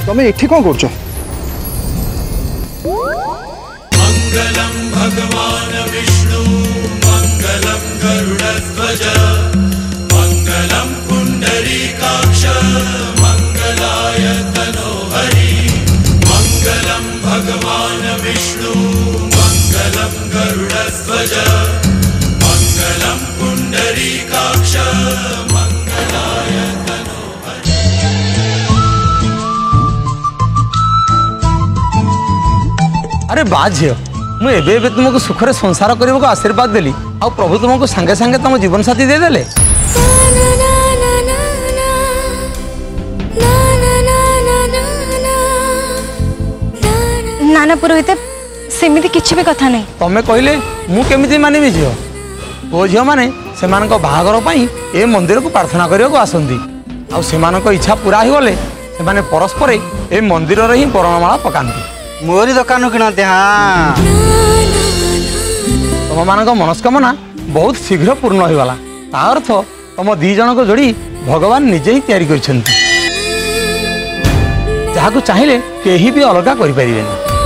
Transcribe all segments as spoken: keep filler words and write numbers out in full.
तुम एठी कौन कर? मंगलम भगवान विष्णु मंगलम गरुड़ध्वज मंगलम पुंडरीकाक्ष मंगलाय तनोहरि मंगलम भगवान विष्णु मंगलम गरुड़ध्वज मंगलम पुंडरीकाक्ष मंगलाय तनोहरि। अरे बा झील मुझे तुमको सुखरे संसार करने को आशीर्वाद देली आ प्रभु तुमको सांगे सांगे तुम जीवन साथी दे देले। ना ना पुरोहित सेमिति किछि भी कथा नहीं। तमें कहले मु केमिति मानिबि झील ओ झील माने सेमानक बाहागर पई ए मंदिर को प्रार्थना करने को आसंती आ सेमानक इच्छा पूरा हो गले से माने परस्पर ए मंदिर रे ही वर्णमाला पकांती। मोरी दुकान किणते। हाँ तुम मान मनस्कामना बहुत शीघ्र पूर्ण होगा ता अर्थ तुम दी जन को जोड़ी भगवान निजे ही तैयारी करछंती जहाँ चाहिए कहीं भी अलग करें।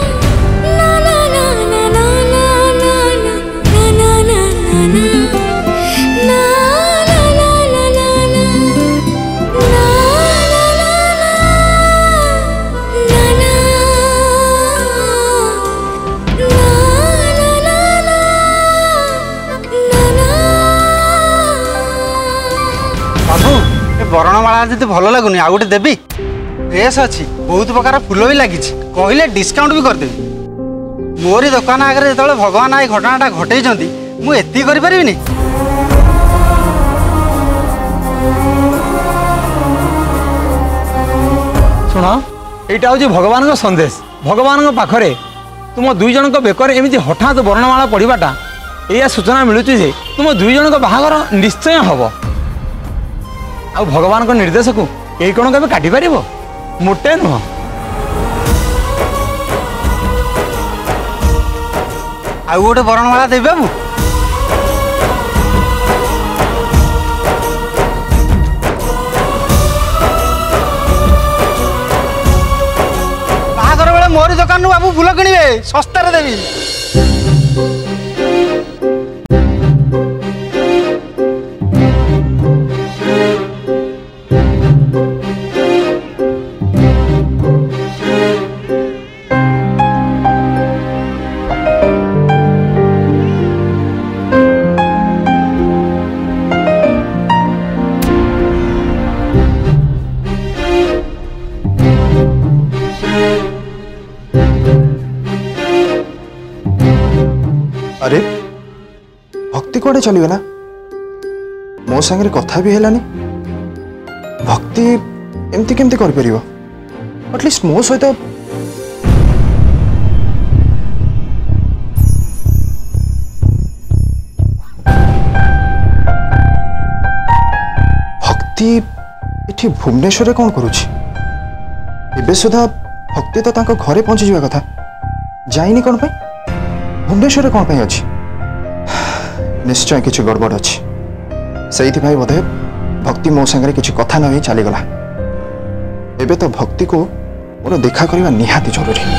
वर्णमाला जी भल लगुनि आ गए देवी फ्रेश अच्छी बहुत प्रकार फूल भी लगी कहले डिस्काउंट भी करदेवी। मोरी दुकान आगे जो भगवान आई घटनाटा घटे मुझे करी। शुण यहाँ हूँ भगवान का संदेश भगवान पाखरे तुम दुई जन बेकर एमती हठात वर्णमाला पढ़ाटा या सूचना मिलूँ जे तुम दुई जन बाहागर निश्चय हम आ भगवान को निर्देश को यही कौन के काटी पार मोटे नुह। आउ गोटे वर्णमाला देवी बाबू बाहागर बेले मोरी दुकान बाबू फूल किणवे सस्तार देवी। अरे भक्ति कौड़े चलीगला मो सांगे कथा भी है भक्ति एमती केमती कर एटलिस्ट मो सहित भक्ति इठी भुवनेश्वर कौन करुछि एबे सुधा भक्ति तो तांको घरे पहुंची जावा कथा जाइनी कौन पाई भुवनेश्वर कौन पाई अछि निश्चय किछि गड़बड़ अछि सही भाई बोधे भक्ति मो संगे किछि कथा न होई चली गला एबे तो भक्ति को मोर देखा करबा निहाती जरूरी।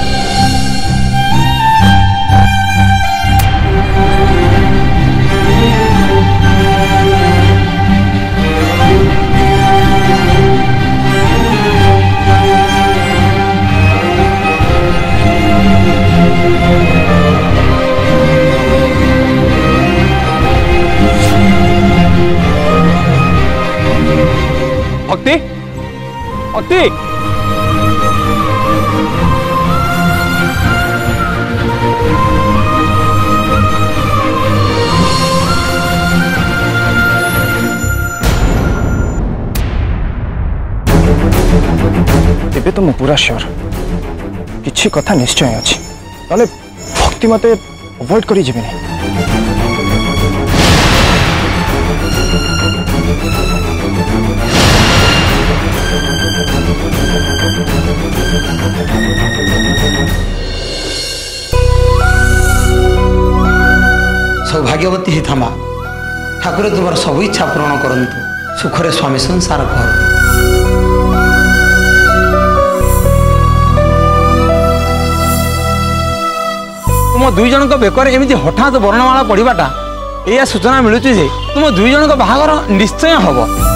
भक्ति भक्ति एबे तो मु पूरा श्योर किछि कथा निश्चय अछि ताले भक्ति मते अवॉइड करी जेबे नहीं। सौभाग्यवती ही थमा ठाकुर तुम्हार सब इच्छा पूरण करंतु सुखरे स्वामी संसार घर। तुम दुई जन बेकर एमती हठात वर्णमाला पड़ाटा या सूचना मिलूँ जे तुम दुई जन बाहागर निश्चय हम।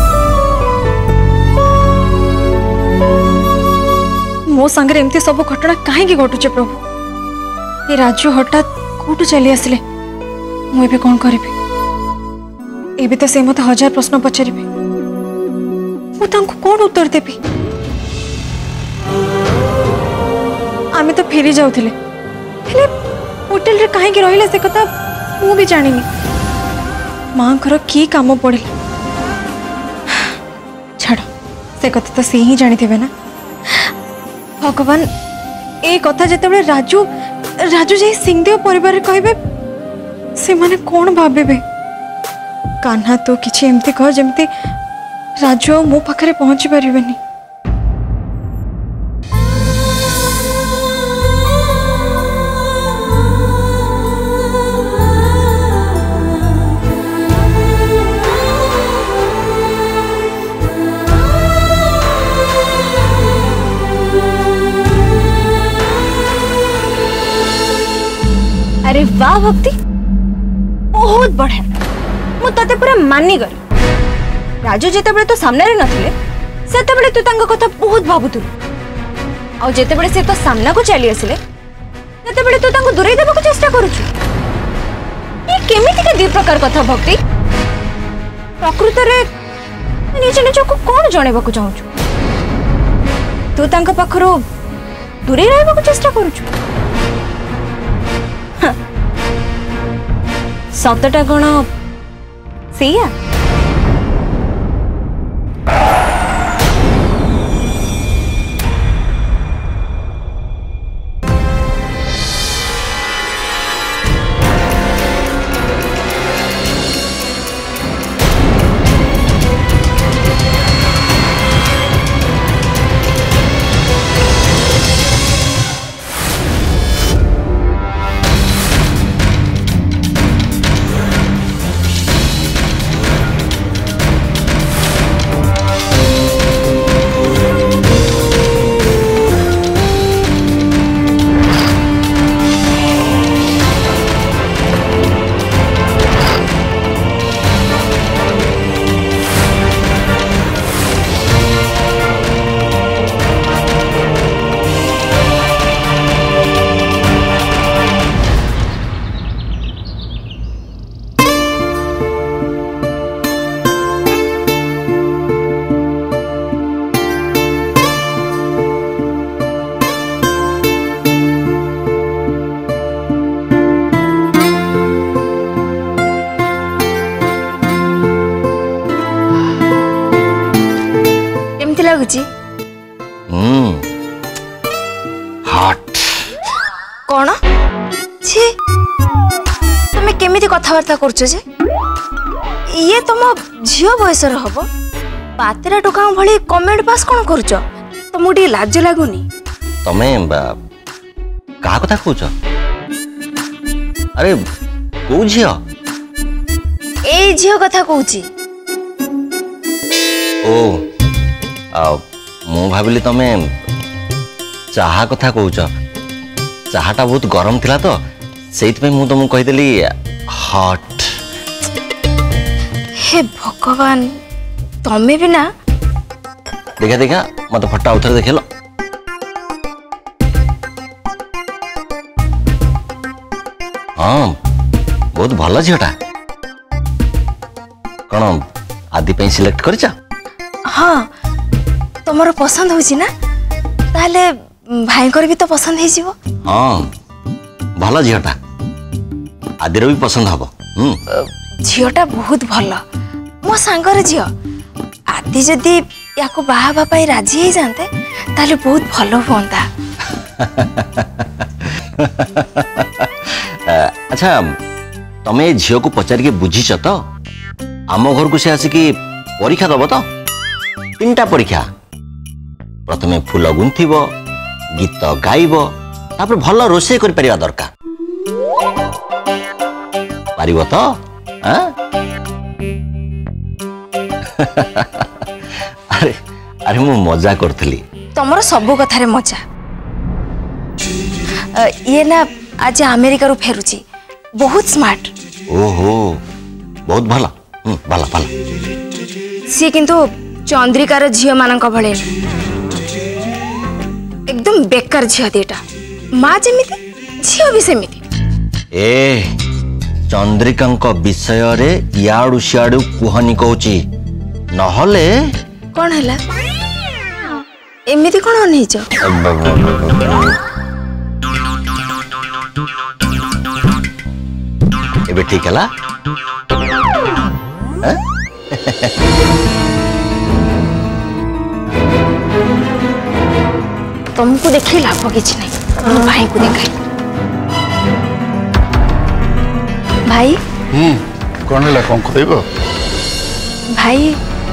मो सांगे एमती सब घटना कहीं घटुचे प्रभु। ये राजू हठात कौटू चली आसिले मुझे कौन करी एबे तो से मत हजार प्रश्न पचारे कौन उत्तर देवी। आमे तो फेरी जाऊले होटेल रे कहीं रही से कथा मु भी जानी माँ घर की काम पड़े छाड़ से कथा तो सी ही जानी थे ना। भगवान ए कथा जिते राजू राजू जाई सिंहदेव परिवार कहे से माने कौन भावे कान्हा तो किसी एमती कह जमती राजू मो पाखरे पहुंची पारिबेनी। अरे वाह भक्ति बहुत बढ़िया मु तते पूरा मानी गली। राजू जेतेबेले तो सामने रे नथिले सेतेबेले तू तांका कथा बहुत भाबुतुलु आ जेतेबेले से तो सामना को चली आसिले सेतेबेले तू तांको दूरे देबा को चेष्टा करूछु। ये केमिति के दी प्रकार कथा भक्ति प्रकृत रे निज निज को कोन जणेबा को चाहूछु तू तांका पाखरो दूरे रहबा को चेष्टा करूछु। सतटा गण सेया हम्म हॉट कौन छी तुम केमिति कथबार्ता करछो जे ये तुम झियो बयसर हबो पातेरा टोका भली कमेंट पास कौन करछो तुमको टी लाज लागुनी तमे का कथा कहूछ अरे को झियो ए झियो कथा कहूची ओ मु भाविली तमे चाहा कथा कहूछ चाहाटा बहुत गरम थिला तो सेइतपे मु तुमको कहिदेली हॉट। हे भगवान तमे भी ना देखा देखा मत फटा उथर देखेलो हाँ बहुत भल झीटा कौन आदि सिलेक्ट कर हाँ तुमर पसंद होची ना ताले भाई कर भी तो पसंद है जीवो हाँ भल झीटा आदिर भी पसंद हबो झीटा बहुत भल मो सांगर झील आदि जदि याको बाहा बापाई राजी ही जानते ताले बहुत भल होंता। अच्छा तमे झील को पचार के बुझीच तो आम घर को से आसिकी परीक्षा दब तो तीनटा परीक्षा प्रथमे फूल गुंथब गीत गाइब तापर भल रोषे कर परिया दरकार पारिबो तो अरे अरे मु मजा करथली तमरो सब कथा रे मजा ये ना आज अमेरिका रू फेरुची बहुत स्मार्ट। ओहो बहुत भला भला भला। सी किंतु चंद्रिकार झील मानक भले एकदम बेकार झील दीटा माँ जमीती झील भी सेमिति। ए चंद्रिका विषय रे याडू सियाडू कुहनी कहूची नहले कौन है एमिति कौन अनहीच एबे ठीक है तुमको देखी लाभ किसी नहीं भाई को देखाई। भाई हम्म कौन है कौन कहब भाई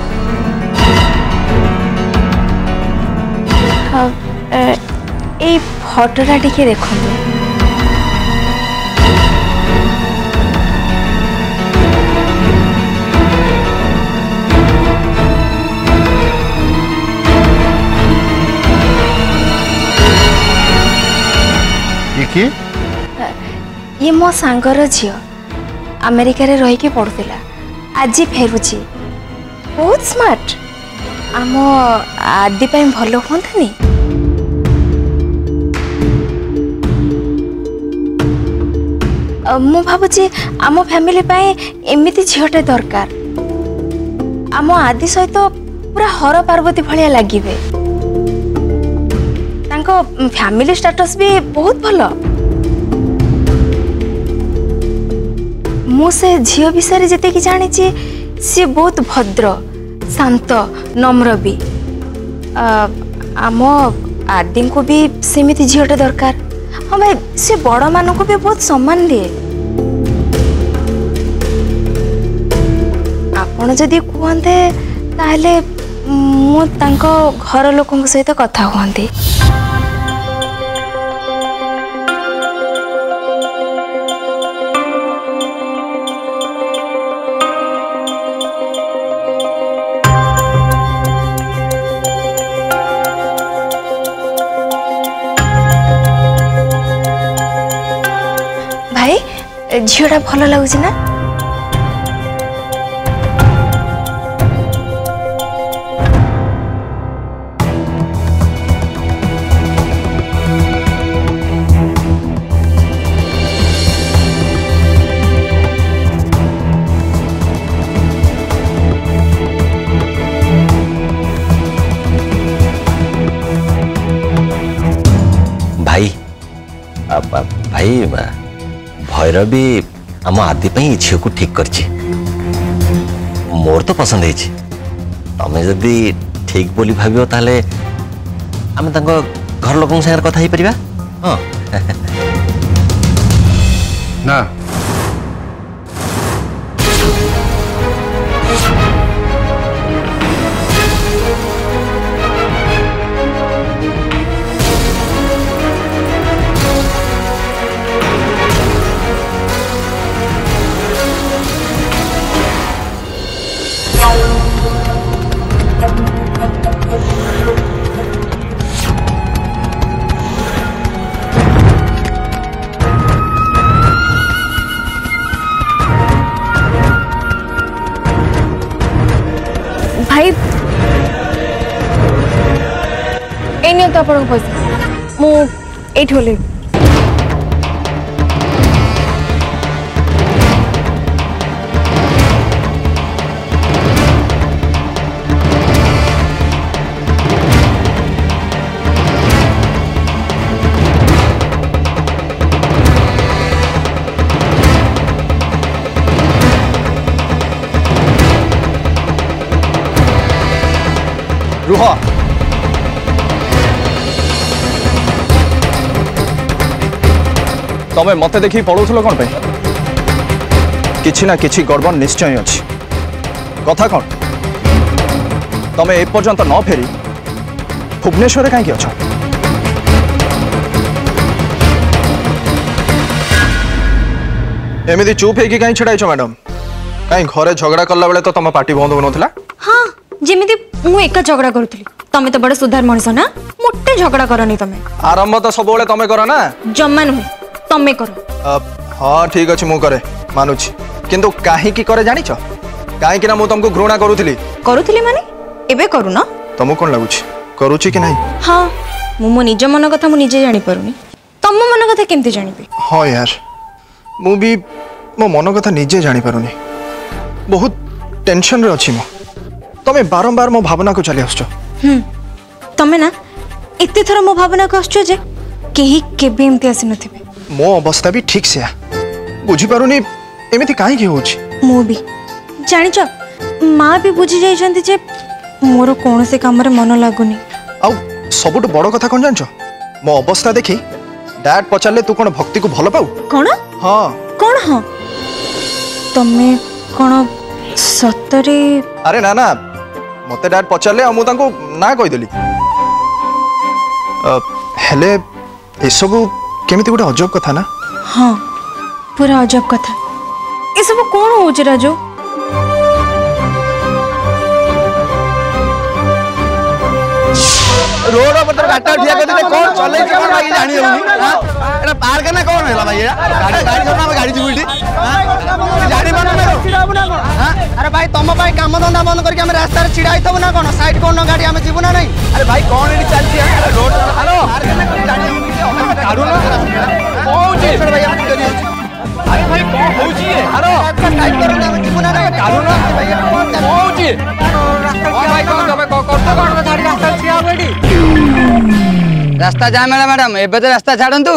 हाँ ए फोटोटा टिके देखो ये ये मो सांगर झील अमेरिका रे रही के पढ़ुला आज फेरुची बहुत स्मार्ट आम आदि पाई भल हुंतानी। मु भावुची आम फैमिली पाई एमिति झीलटे दरकार आम आदि सहित पूरा हर पार्वती भलिया लागिबे तांको फैमिली स्टेटस भी बहुत भल। मु से झील विषय जेते कि जानी सी बहुत भद्र शांत नम्र भी आम आदि को भी सेमिति झीलटे दरकार। हाँ भाई से बड़ मान को भी बहुत सम्मान दिए आपण जदि कहते ताहले मु तांको घर लोकों सहित कथा कहती। झीलटा भल लगुच ना भाई अब भाई भैरवी आम आदि झील को ठीक कर मोर तो पसंद है तमें जदि ठीक बोली भाव ताले आम घर लोक सागर कथा पार। हाँ ना भाई एने तो अपन पैसा मु एठी होले रुह तमें मत देखी पढ़ुल कौन पे किछि ना किछि गड़बड़ निश्चय अच्छी कथा कौन तमें एपर्यंत न फेरी भुवनेश्वर कहीं अछ एमती चुप है कहीं छड़ाई मैडम कहीं घरे झगड़ा कला बेले तो तुम पार्टी बंद होना। हाँ जेमिति मु एका झगड़ा करूथली तमे तो बड़ा सुधार मनिस ना मोटे झगड़ा करनी तमे आरंभ तो सब तमें कर ना जम्मा नुहे तमे करो। हाँ ठीक अच्छे मु करे मानुची किंतु काहे की करे जानी छ काहे कि ना मु तुमको घृणा करूथली करूथली माने एबे करू ना तुमको कोन लागुची करूची कि नहीं हाँ मु मो निज मन कथा मु निजे जानी पारुनी तम मन कथा केमते जानिबे हाँ यार मु भी मो मन कथा निजे जानी पारुनी बहुत टेंशन रे अछि मो तमे बारंबार मो भावना को चली आछो हम तमे ना एते थरा मो भावना को आछो जे केही केबे एमते आसी नथिबे मो अवस्था भी ठीक से बुझी पारुनी एमिति काहे की होछि मु भी जानि छ माँ भी बुझी जाई छंती जे मोर कोन से काम रे मन लागुनी आउ सबुठ बड़ कथा कोन जानछ मो अवस्था देखी डैड पचारले तू कोन भक्ति को भल पाऊ कोन हाँ कोन हाँ तमे कोन सतरे अरे ना ना मते डैड पचारले आ मु तांको ना कहि देली हेले ए सब केमिति गोटे अजब कथा ना हाँ पूरा अजब कथा ए सब कोन हो जे राजू रोड पर गाटा ठिया कर दे कोन चले के कोन भाई जानी होनी हां एटा पार्क ना कोन हैला भाई गाड़ी गाड़ी छोना हम गाड़ी जीबुटी हां जानी बन ना हां अरे भाई तुम भाई काम धंदा बंद करके हम रास्ता रे छिड़ाई थब ना कोन साइड कोन गाड़ी हम जीबु ना नहीं अरे भाई कोन एडी चलती है रोड हेलो पार्क ना कोन जानी होनी काढू ना पहुंचे भाई हम करी अरे भाई कोन होची है हेलो टाइट करो ना जीबु ना नहीं काढू ना भाई पहुंचे ओ भाई कोन तबे करतो कोन गाड़ी रास्ता छिया बेडी रास्ता जाम है मैडम एबे तो रास्ता छाड़ंतु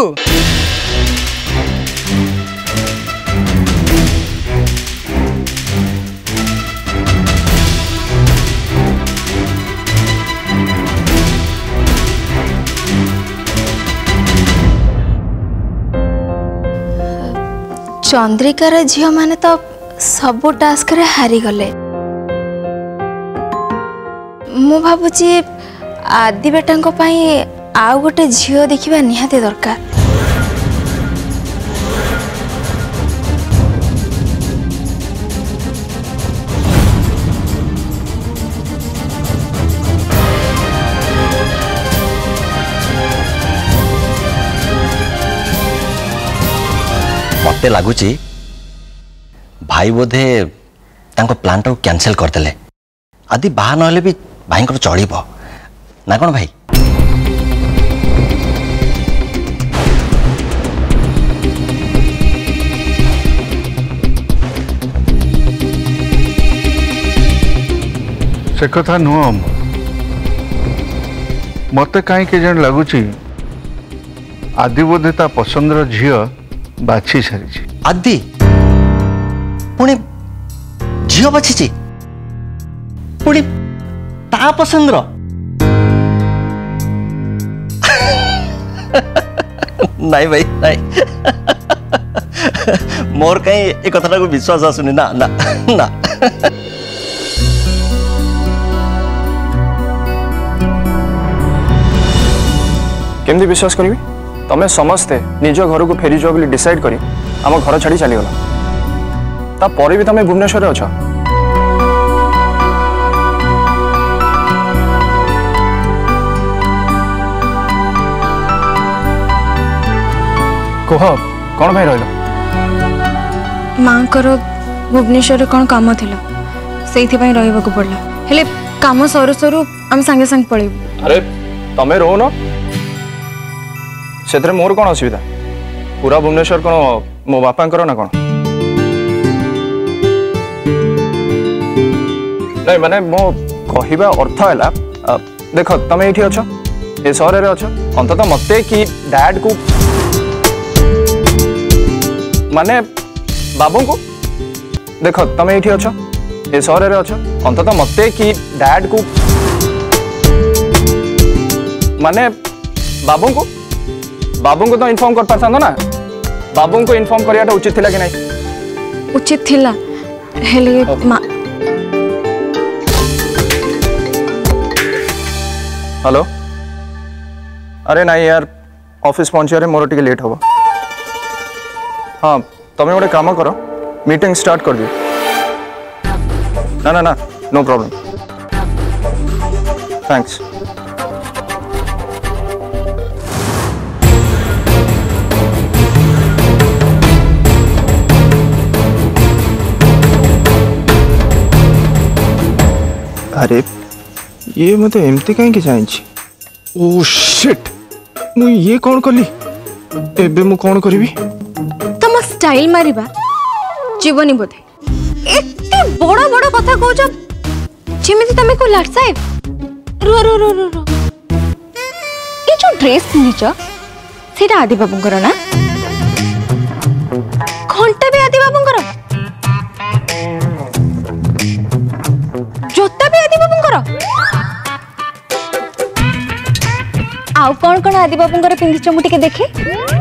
चंद्रिकार झील माने तो सबु टास्क रे हारी गले मु भाबुची आदि बेटा पाई आउ गोटे झील देखा निहाती दरकार मते लगुच भाई बोधे प्लान टाक कैंसल करदे आदि बाहा ना भी भाई चल ना कौन भाई से कथा नुह मत कहीं के जन लगुच आदि बोधे ता पसंदर झील बाछी सारी आदि पुणी झील बाछी पुणी ता पसंदर नहीं भाई नहीं मोर कहीं ए कथा को विश्वास आसुनी ना ना ना केमती विश्वास करी तमें समस्ते निज घर को फेरी जाओ बोली डिसाइड करी आम घर छाड़ी चलीगला तापर भी तुम भुवनेश्वर अछ कह कौन भाई रहा माँ को भुवनेश्वर कौन काम थिला सेइथि पई रहइबा को पड़ला हेले काम सरू सरू हम संगे संग पळेबू अरे तमें रो न से मोर कौन असुविधा पूरा भुवनेश्वर कौन मो बापा ना कौन नहीं माने मो कहवा अर्थ है देख तुम ये अच्छ ए सहर में अच्छ अंततः मत कि डैड को माने बाबू को देख तुम ये अच्छ ए सहर में अच्छ अंततः मत कि डैड को माने बाबू को बाबू को तो इन्फॉर्म कर पारता ना बाबू को इन्फॉर्म करियाटा उचित थिला कि नहीं उचित थिला हेले मा हेलो अरे नहीं यार ऑफिस पहुंचे मोर टिके लेट होगा हाँ तुम गोटे काम कर मीटिंग स्टार्ट कर दियो ना ना ना नो प्रॉब्लम थैंक्स अरे ये मत एमती कहीं जाइए ओ शिट मु ये कौन कली एबे मु कौन करी तुम स्टाइल मारिबा जीवनी बोधे एते बड़ा बड़ा कथा कहूछ जेमिति तमे को लाट साहेब रो रो रो रो रो ये जो ड्रेस पिंधिच सेटा आदि बाबूंकर ना घंटा भी आदि बाबूंकर जोता भी आदि बाबूंकर आउ कौन कौन आदि बाबूंकर पिंधिच मु टिके देखे